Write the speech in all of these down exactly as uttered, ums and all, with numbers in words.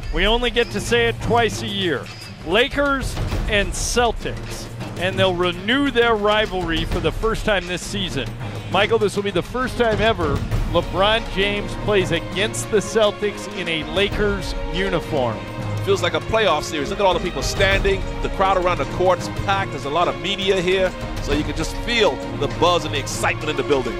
We only get to say it twice a year. Lakers and Celtics. And they'll renew their rivalry for the first time this season. Michael, this will be the first time ever LeBron James plays against the Celtics in a Lakers uniform. Feels like a playoff series. Look at all the people standing. The crowd around the court is packed. There's a lot of media here. So you can just feel the buzz and the excitement in the building.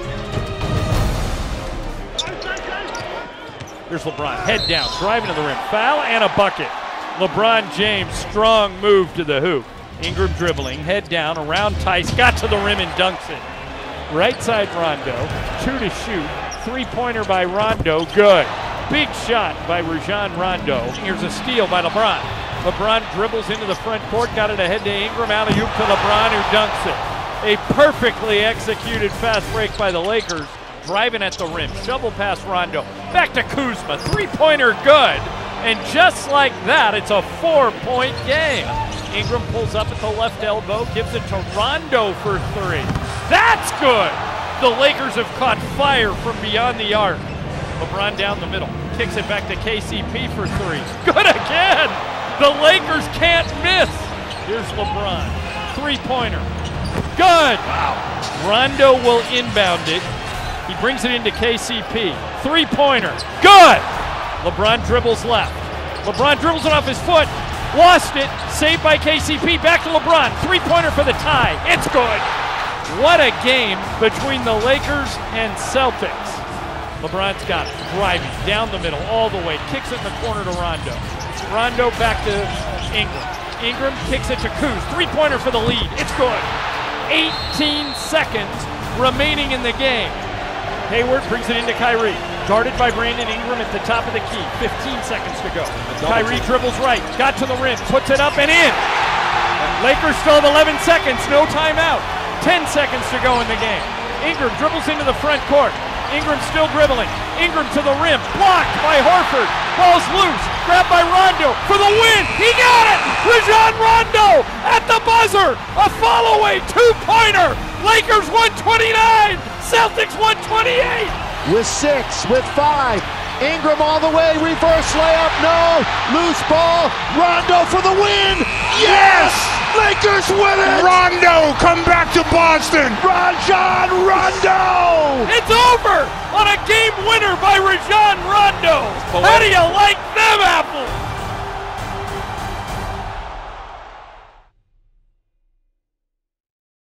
Here's LeBron, head down, driving to the rim. Foul and a bucket. LeBron James, strong move to the hoop. Ingram dribbling, head down, around Tice, got to the rim and dunks it. Right side Rondo, two to shoot. Three-pointer by Rondo, good. Big shot by Rajon Rondo. Here's a steal by LeBron. LeBron dribbles into the front court, got it ahead to Ingram, alley-oop to LeBron who dunks it. A perfectly executed fast break by the Lakers, driving at the rim, shovel pass Rondo. Back to Kuzma, three-pointer good. And just like that, it's a four-point game. Ingram pulls up at the left elbow, gives it to Rondo for three. That's good! The Lakers have caught fire from beyond the arc. LeBron down the middle, kicks it back to K C P for three. Good again! The Lakers can't miss! Here's LeBron, three-pointer. Good! Wow. Rondo will inbound it. He brings it into K C P. Three-pointer, good! LeBron dribbles left. LeBron dribbles it off his foot. Lost it, saved by K C P, back to LeBron, three-pointer for the tie, it's good. What a game between the Lakers and Celtics. LeBron's got it, driving, down the middle, all the way, kicks it in the corner to Rondo. Rondo back to Ingram. Ingram kicks it to Kuz, three-pointer for the lead, it's good. eighteen seconds remaining in the game. Hayward brings it into Kyrie. Guarded by Brandon Ingram at the top of the key. fifteen seconds to go. Kyrie dribbles right, got to the rim, puts it up and in. Lakers still have eleven seconds, no timeout. ten seconds to go in the game. Ingram dribbles into the front court. Ingram still dribbling. Ingram to the rim, blocked by Horford. Ball's loose, grabbed by Rondo for the win. He got it! Rajon Rondo at the buzzer. A follow-away two-pointer. Lakers one twenty-nine, Celtics one twenty-eight. With six, with five, Ingram all the way, reverse layup, no, loose ball, Rondo for the win, yes! Lakers win it! Rondo, come back to Boston! Rajon Rondo! It's over on a game winner by Rajon Rondo! How do you like them apples?